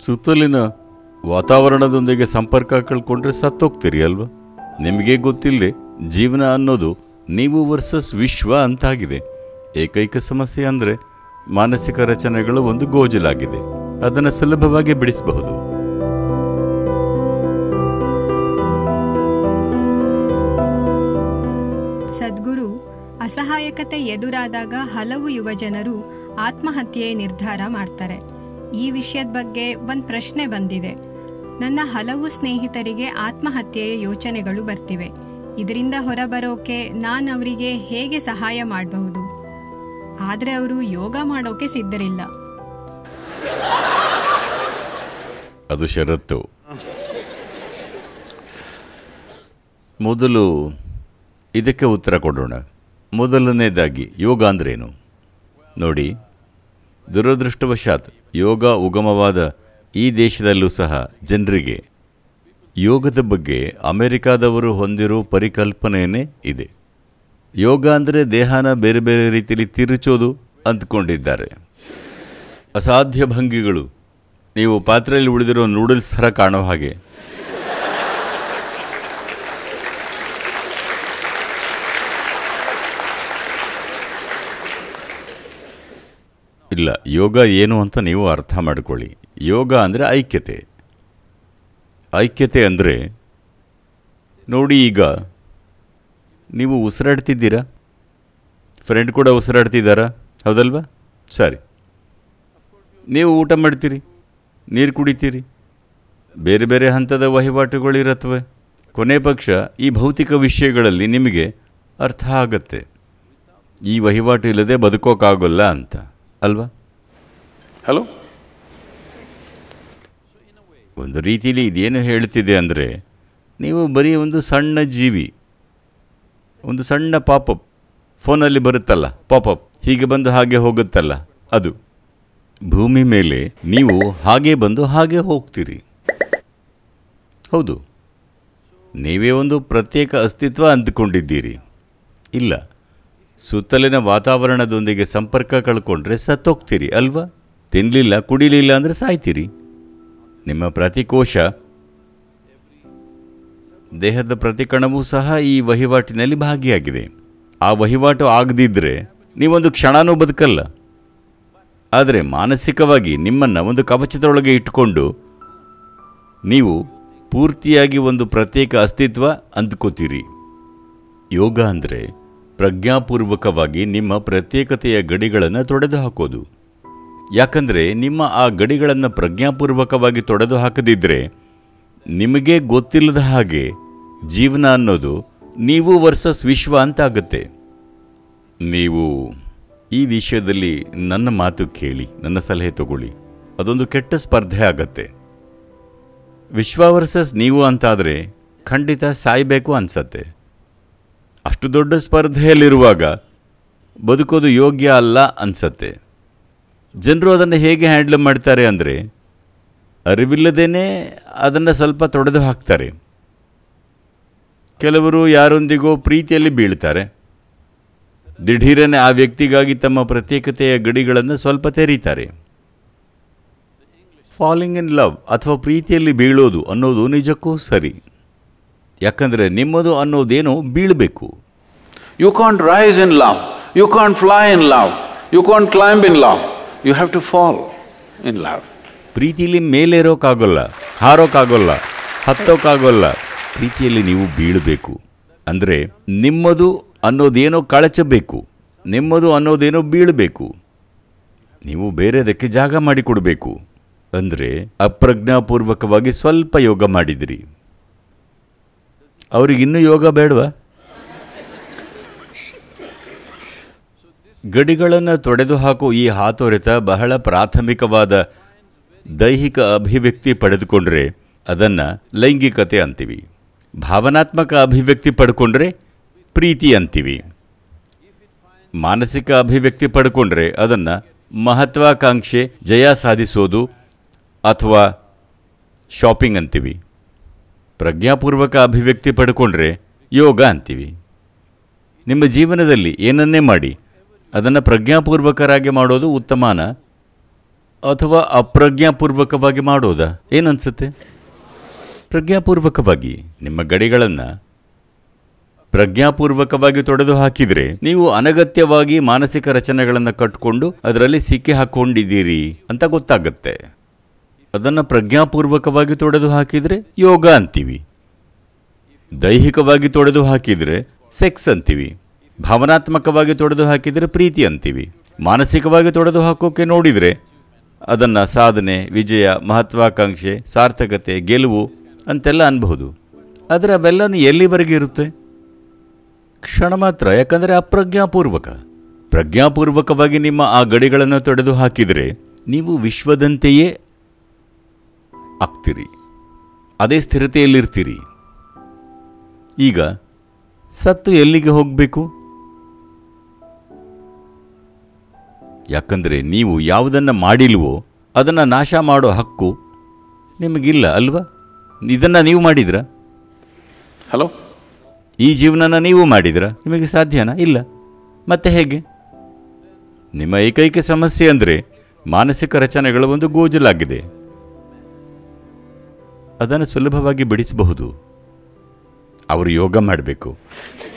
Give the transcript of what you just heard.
ಸುತ್ತಲಿನ ವಾತಾವರಣದೊಂದಿಗೆ ಸಂಪರ್ಕ ಕಳ್ಕೊಂಡ್ರೆ ಸತ್ತೋಗ್ತೀರಿ ಅಲ್ವಾ? ನಿಮಗೆ ಗೊತ್ತಿಲ್ಲದೆ ಜೀವನ ಅನ್ನೋದು ನೀವು ವರ್ಸಸ್ ವಿಶ್ವ ಅಂತಾಗಿದೆ. ಏಕೈಕ ಸಮಸ್ಯೆ ಅಂದರೆ ಮಾನಸಿಕ ರಚನೆಗಳು ಒಂದು ಗೋಜಲಾಗಿದೆ. ಅದನ್ನು ಸುಲಭವಾಗಿ ಬಿಡಿಸಬಹುದು. ಸದ್ಗುರು, ಅಸಹಾಯಕತೆ ಎದುರಾದಾಗ ಹಲವು ಯುವಜನರು ಆತ್ಮಹತ್ಯೆ ನಿರ್ಧಾರ ಮಾಡ್ತಾರೆ. ಈ ವಿಷಯದ ಬಗ್ಗೆ ಒಂದು ಪ್ರಶ್ನೆ ಬಂದಿದೆ. ನನ್ನ ಹಲವು ಸ್ನೇಹಿತರಿಗೆ ಆತ್ಮಹತ್ಯೆಯ ಯೋಚನೆಗಳು ಬರ್ತಿವೆ. ಇದರಿಂದ ಹೊರಬರೋಕೆ ನಾನು ಅವರಿಗೆ ಹೇಗೆ ಸಹಾಯ ಮಾಡಬಹುದು? ಆದರೆ ಅವರು ಯೋಗ ಮಾಡೋಕೆ ಸಿದ್ಧರಿಲ್ಲ. ಅದು ಷರತ್ತು. ಮೊದಲು ಇದಕ್ಕೆ ಉತ್ತರ ಕೊಡೋಣ. ಮೊದಲನೇದಾಗಿ ಯೋಗ ಅಂದ್ರೇನು ನೋಡಿ. ದುರದೃಷ್ಟವಶಾತ್ ಯೋಗ ಉಗಮವಾದ ಈ ದೇಶದಲ್ಲೂ ಸಹ ಜನರಿಗೆ ಯೋಗದ ಬಗ್ಗೆ ಅಮೆರಿಕಾದವರು ಹೊಂದಿರೋ ಪರಿಕಲ್ಪನೆಯೇ ಇದೆ. ಯೋಗ ಅಂದರೆ ದೇಹನ ಬೇರೆ ಬೇರೆ ರೀತಿಯಲ್ಲಿ ತಿರುಚೋದು ಅಂದ್ಕೊಂಡಿದ್ದಾರೆ. ಅಸಾಧ್ಯ ಭಂಗಿಗಳು, ನೀವು ಪಾತ್ರೆಯಲ್ಲಿ ಉಳಿದಿರೋ ನೂಡಲ್ಸ್ ಥರ ಕಾಣೋ ಹಾಗೆ. ಇಲ್ಲ, ಯೋಗ ಏನು ಅಂತ ನೀವು ಅರ್ಥ ಮಾಡ್ಕೊಳ್ಳಿ. ಯೋಗ ಅಂದರೆ ಐಕ್ಯತೆ. ಐಕ್ಯತೆ ಅಂದರೆ ನೋಡಿ, ಈಗ ನೀವು ಉಸಿರಾಡ್ತಿದ್ದೀರಾ, ಫ್ರೆಂಡ್ ಕೂಡ ಉಸಿರಾಡ್ತಿದ್ದಾರಾ, ಹೌದಲ್ವಾ? ಸರಿ, ನೀವು ಊಟ ಮಾಡ್ತೀರಿ, ನೀರು ಕುಡಿತೀರಿ, ಬೇರೆ ಬೇರೆ ಹಂತದ ವಹಿವಾಟುಗಳಿರತ್ವೆ. ಕೊನೆ ಪಕ್ಷ ಈ ಭೌತಿಕ ವಿಷಯಗಳಲ್ಲಿ ನಿಮಗೆ ಅರ್ಥ ಆಗತ್ತೆ, ಈ ವಹಿವಾಟು ಇಲ್ಲದೆ ಬದುಕೋಕ್ಕಾಗೋಲ್ಲ ಅಂತ, ಅಲ್ವಾ? ಹಲೋ, ಒಂದು ರೀತಿಯಲ್ಲಿ ಇದೇನು ಹೇಳ್ತಿದೆ ಅಂದರೆ, ನೀವು ಬರೀ ಒಂದು ಸಣ್ಣ ಜೀವಿ, ಒಂದು ಸಣ್ಣ ಪಾಪಪ್, ಫೋನಲ್ಲಿ ಬರುತ್ತಲ್ಲ ಪಾಪಪ್, ಹೀಗೆ ಬಂದು ಹಾಗೆ ಹೋಗುತ್ತಲ್ಲ, ಅದು ಭೂಮಿ ಮೇಲೆ ನೀವು ಹಾಗೆ ಬಂದು ಹಾಗೆ ಹೋಗ್ತೀರಿ. ಹೌದು, ನೀವೇ ಒಂದು ಪ್ರತ್ಯೇಕ ಅಸ್ತಿತ್ವ ಅಂದುಕೊಂಡಿದ್ದೀರಿ. ಇಲ್ಲ, ಸುತ್ತಲಿನ ವಾತಾವರಣದೊಂದಿಗೆ ಸಂಪರ್ಕ ಕಳ್ಕೊಂಡ್ರೆ ಸತ್ತೋಗ್ತೀರಿ ಅಲ್ವಾ? ತಿನ್ನಲಿಲ್ಲ ಕುಡಿಲಿಲ್ಲ ಅಂದರೆ ಸಾಯ್ತೀರಿ. ನಿಮ್ಮ ಪ್ರತಿ ಕೋಶ, ದೇಹದ ಪ್ರತಿ ಕಣವೂ ಸಹ ಈ ವಹಿವಾಟಿನಲ್ಲಿ ಭಾಗಿಯಾಗಿದೆ. ಆ ವಹಿವಾಟು ಆಗದಿದ್ದರೆ ನೀವೊಂದು ಕ್ಷಣನೂ ಬದುಕಲ್ಲ. ಆದರೆ ಮಾನಸಿಕವಾಗಿ ನಿಮ್ಮನ್ನು ಒಂದು ಕವಚದೊಳಗೆ ಇಟ್ಟುಕೊಂಡು ನೀವು ಪೂರ್ತಿಯಾಗಿ ಒಂದು ಪ್ರತ್ಯೇಕ ಅಸ್ತಿತ್ವ ಅಂದ್ಕೋತೀರಿ. ಯೋಗ ಅಂದರೆ ಪ್ರಜ್ಞಾಪೂರ್ವಕವಾಗಿ ನಿಮ್ಮ ಪ್ರತ್ಯೇಕತೆಯ ಗಡಿಗಳನ್ನು ತೊಡೆದು ಹಾಕೋದು. ಯಾಕಂದರೆ ನಿಮ್ಮ ಆ ಗಡಿಗಳನ್ನು ಪ್ರಜ್ಞಾಪೂರ್ವಕವಾಗಿ ತೊಡೆದು ಹಾಕದಿದ್ದರೆ ನಿಮಗೇ ಗೊತ್ತಿಲ್ಲದ ಹಾಗೆ ಜೀವನ ಅನ್ನೋದು ನೀವು ವರ್ಸಸ್ ವಿಶ್ವ ಅಂತಾಗುತ್ತೆ. ನೀವು ಈ ವಿಷಯದಲ್ಲಿ ನನ್ನ ಮಾತು ಕೇಳಿ, ನನ್ನ ಸಲಹೆ ತಗೊಳ್ಳಿ. ಅದೊಂದು ಕೆಟ್ಟ ಸ್ಪರ್ಧೆ ಆಗತ್ತೆ. ವಿಶ್ವ ವರ್ಸಸ್ ನೀವು ಅಂತಾದರೆ ಖಂಡಿತ ಸಾಯಬೇಕು ಅನಿಸತ್ತೆ. ಅಷ್ಟು ದೊಡ್ಡ ಸ್ಪರ್ಧೆಯಲ್ಲಿರುವಾಗ ಬದುಕೋದು ಯೋಗ್ಯ ಅಲ್ಲ ಅನಿಸತ್ತೆ. ಜನರು ಅದನ್ನು ಹೇಗೆ ಹ್ಯಾಂಡಲ್ ಮಾಡ್ತಾರೆ ಅಂದರೆ, ಅರಿವಿಲ್ಲದೇ ಅದನ್ನು ಸ್ವಲ್ಪ ತೊಡೆದು ಹಾಕ್ತಾರೆ. ಕೆಲವರು ಯಾರೊಂದಿಗೋ ಪ್ರೀತಿಯಲ್ಲಿ ಬೀಳ್ತಾರೆ. ದಿಢೀರನೆ ಆ ವ್ಯಕ್ತಿಗಾಗಿ ತಮ್ಮ ಪ್ರತ್ಯೇಕತೆಯ ಗಡಿಗಳನ್ನು ಸ್ವಲ್ಪ ತೆರೀತಾರೆ. ಫಾಲಿಂಗ್ ಇನ್ ಲವ್ ಅಥವಾ ಪ್ರೀತಿಯಲ್ಲಿ ಬೀಳೋದು ಅನ್ನೋದು ನಿಜಕ್ಕೂ ಸರಿ. ಯಾಕಂದರೆ ನಿಮ್ಮದು ಅನ್ನೋದೇನೋ ಬೀಳಬೇಕು. You can't rise in love, you can't fly in love, you can't climb in love, you have to fall in love. ಪ್ರೀತಿಯಲ್ಲಿ ಮೇಲೇರೋಕ್ಕಾಗೋಲ್ಲ, ಹಾರೋಕ್ಕಾಗೋಲ್ಲ, ಹತ್ತೋಕ್ಕಾಗೋಲ್ಲ. ಪ್ರೀತಿಯಲ್ಲಿ ನೀವು ಬೀಳಬೇಕು. ಅಂದರೆ ನಿಮ್ಮದು ಅನ್ನೋದೇನೋ ಕಳಚಬೇಕು, ನಿಮ್ಮದು ಅನ್ನೋದೇನೋ ಬೀಳಬೇಕು. ನೀವು ಬೇರೆದಕ್ಕೆ ಜಾಗ ಮಾಡಿಕೊಡಬೇಕು. ಅಂದರೆ ಅಪ್ರಜ್ಞಾಪೂರ್ವಕವಾಗಿ ಸ್ವಲ್ಪ ಯೋಗ ಮಾಡಿದಿರಿ. ಅವ್ರಿಗಿನ್ನೂ ಯೋಗ ಬೇಡವಾ? ಗಡಿಗಳನ್ನು ತೊಡೆದು ಹಾಕೋ ಈ ಹಾತೊರೆತ ಬಹಳ ಪ್ರಾಥಮಿಕವಾದ ದೈಹಿಕ ಅಭಿವ್ಯಕ್ತಿ ಪಡೆದುಕೊಂಡ್ರೆ ಅದನ್ನು ಲೈಂಗಿಕತೆ ಅಂತೀವಿ. ಭಾವನಾತ್ಮಕ ಅಭಿವ್ಯಕ್ತಿ ಪಡ್ಕೊಂಡ್ರೆ ಪ್ರೀತಿ ಅಂತೀವಿ. ಮಾನಸಿಕ ಅಭಿವ್ಯಕ್ತಿ ಪಡ್ಕೊಂಡ್ರೆ ಅದನ್ನು ಮಹತ್ವಾಕಾಂಕ್ಷೆ, ಜಯ ಸಾಧಿಸೋದು ಅಥವಾ ಶಾಪಿಂಗ್ ಅಂತೀವಿ. ಪ್ರಜ್ಞಾಪೂರ್ವಕ ಅಭಿವ್ಯಕ್ತಿ ಪಡ್ಕೊಂಡ್ರೆ ಯೋಗ ಅಂತೀವಿ. ನಿಮ್ಮ ಜೀವನದಲ್ಲಿ ಏನನ್ನೇ ಮಾಡಿ ಅದನ್ನು ಪ್ರಜ್ಞಾಪೂರ್ವಕರಾಗಿ ಮಾಡೋದು ಉತ್ತಮಾನ ಅಥವಾ ಅಪ್ರಜ್ಞಾಪೂರ್ವಕವಾಗಿ ಮಾಡೋದಾ? ಏನನ್ಸುತ್ತೆ? ಪ್ರಜ್ಞಾಪೂರ್ವಕವಾಗಿ ನಿಮ್ಮ ಗಡಿಗಳನ್ನು ಪ್ರಜ್ಞಾಪೂರ್ವಕವಾಗಿ ತೊಡೆದು ಹಾಕಿದರೆ ನೀವು ಅನಗತ್ಯವಾಗಿ ಮಾನಸಿಕ ರಚನೆಗಳನ್ನು ಕಟ್ಟಿಕೊಂಡು ಅದರಲ್ಲಿ ಸಿಕ್ಕಿ ಹಾಕ್ಕೊಂಡಿದ್ದೀರಿ ಅಂತ ಗೊತ್ತಾಗುತ್ತೆ. ಅದನ್ನು ಪ್ರಜ್ಞಾಪೂರ್ವಕವಾಗಿ ತೊಡೆದು ಹಾಕಿದರೆ ಯೋಗ ಅಂತೀವಿ, ದೈಹಿಕವಾಗಿ ತೊಡೆದು ಹಾಕಿದರೆ ಸೆಕ್ಸ್ ಅಂತೀವಿ, ಭಾವನಾತ್ಮಕವಾಗಿ ತೊಡೆದು ಹಾಕಿದರೆ ಪ್ರೀತಿ ಅಂತೀವಿ, ಮಾನಸಿಕವಾಗಿ ತೊಡೆದು ಹಾಕೋಕೆ ನೋಡಿದರೆ ಅದನ್ನು ಸಾಧನೆ, ವಿಜಯ, ಮಹತ್ವಾಕಾಂಕ್ಷೆ, ಸಾರ್ಥಕತೆ, ಗೆಲುವು ಅಂತೆಲ್ಲ ಅನ್ಬಹುದು. ಆದರೆ ಅವೆಲ್ಲನೂ ಎಲ್ಲಿವರೆಗೆ ಇರುತ್ತೆ? ಕ್ಷಣ ಮಾತ್ರ. ಯಾಕಂದರೆ ಅಪ್ರಜ್ಞಾಪೂರ್ವಕ. ಪ್ರಜ್ಞಾಪೂರ್ವಕವಾಗಿ ನಿಮ್ಮ ಆ ಗಡಿಗಳನ್ನು ತೊಡೆದು ಹಾಕಿದರೆ ನೀವು ವಿಶ್ವದಂತೆಯೇ ಆಗ್ತೀರಿ, ಅದೇ ಸ್ಥಿರತೆಯಲ್ಲಿರ್ತೀರಿ. ಈಗ ಸತ್ತು ಎಲ್ಲಿಗೆ ಹೋಗಬೇಕು? ಯಾಕಂದರೆ ನೀವು ಯಾವುದನ್ನು ಮಾಡಿಲ್ವೋ ಅದನ್ನು ನಾಶ ಮಾಡೋ ಹಕ್ಕು ನಿಮಗಿಲ್ಲ ಅಲ್ವಾ? ಇದನ್ನು ನೀವು ಮಾಡಿದ್ರಾ? ಹಲೋ, ಈ ಜೀವನನ ನೀವು ಮಾಡಿದ್ರಾ? ನಿಮಗೆ ಸಾಧ್ಯನಾ? ಇಲ್ಲ. ಮತ್ತೆ ಹೇಗೆ? ನಿಮ್ಮ ಏಕೈಕ ಸಮಸ್ಯೆ ಅಂದರೆ ಮಾನಸಿಕ ರಚನೆಗಳ ಒಂದು ಗೋಜಲಾಗಿದೆ. ಅದನ್ನು ಸುಲಭವಾಗಿ ಬಿಡಿಸಬಹುದು. ಅವರು ಯೋಗ ಮಾಡಬೇಕು.